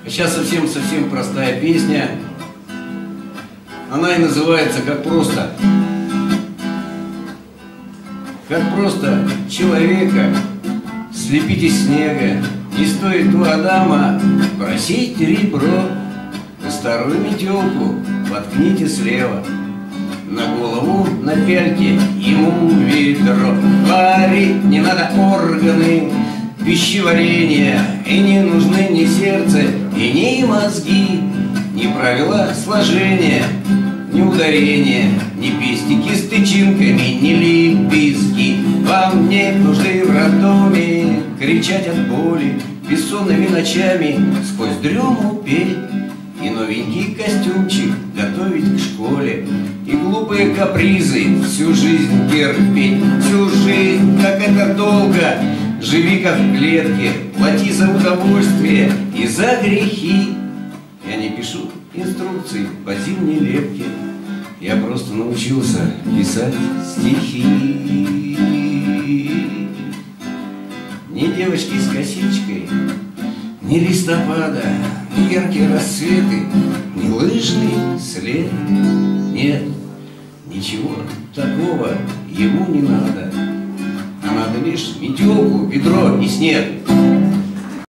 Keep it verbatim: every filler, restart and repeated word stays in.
Сейчас совсем-совсем простая песня. Она и называется «Как просто». Как просто человека слепить из снега. Не стоит у Адама просить ребро. На старую метелку воткните слева. На голову напяльте ему ведро. Варить не надо органы пищеварения, и не нужны ни сердце, и ни мозги, ни правила сложения, ни ударения, ни пестики с тычинками, ни лепестки. Вам нет нужды в роддоме кричать от боли, бессонными ночами сквозь дрему петь, и новенький костюмчик готовить к школе, и глупые капризы всю жизнь терпеть. Всю жизнь, как это долго, живи как в клетке, плати за удовольствие и за грехи. Я не пишу инструкций по зимней лепке, я просто научился писать стихи. Ни девочки с косичкой, ни листопада, ни яркие рассветы, ни лыжный след. Нет, ничего такого ему не надо, а надо лишь метелку, ведро и снег.